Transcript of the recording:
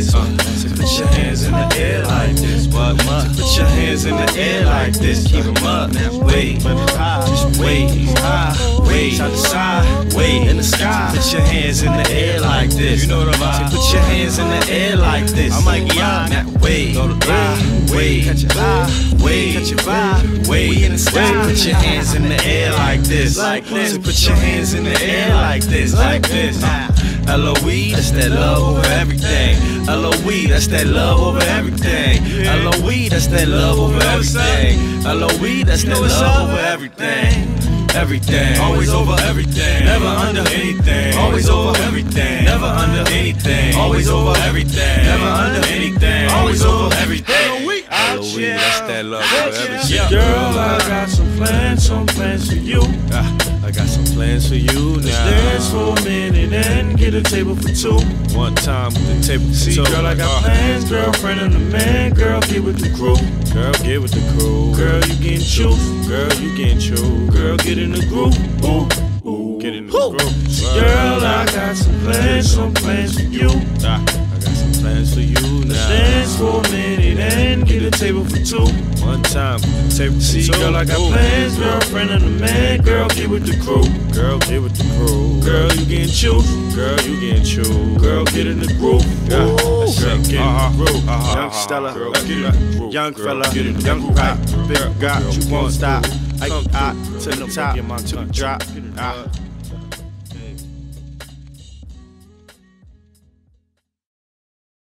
this. So put your hands in the air like this. What? Put your hands in the air like this. Keep 'em up. Now wait, just wait, wait, side to side, wait in the sky. Put your hands in the air like this. You know what I'm about. Put your hands in the air like this. I'm like, yeah, now wait, wait, catch your vibe, wait, catch your vibe, wait in the sky. Put your hands in the air like this, like this. Put your hands in the air like this, like this. LOE, that's that love over everything. LOE, that's that love over everything. LOE, that's that love over everything. LOE, that's that love over everything. Everything, always over everything, never under anything. Always over everything, never under anything. Always over everything, never under anything. Always over everything. LOE, that's that love over everything. Girl, I got some plans for you. I got some plans for you now. Let's dance for a minute and get a table for two. One time with the table for two. Girl, I got plans, girlfriend and a man. Girl, get with the crew. Girl, get with the crew. Girl, you getting chewed. Girl, you getting chewed. Girl, get in the groove. Ooh, ooh, get in the groove. Girl, I got some plans for you. I got some plans for you now. Let's dance for a minute and get a table for two. One time, table for two. Girl, I got plans, girlfriend and a man. Girl, get with the crew. Girl, get with the crew. Girl, you getting chewed. Girl, you getting chewed. Girl, get in the groove. Girl, get in the groove. Young Stella, girl, get in the groove. Young fella, young right, big God, you won't stop. I to the top, to the drop.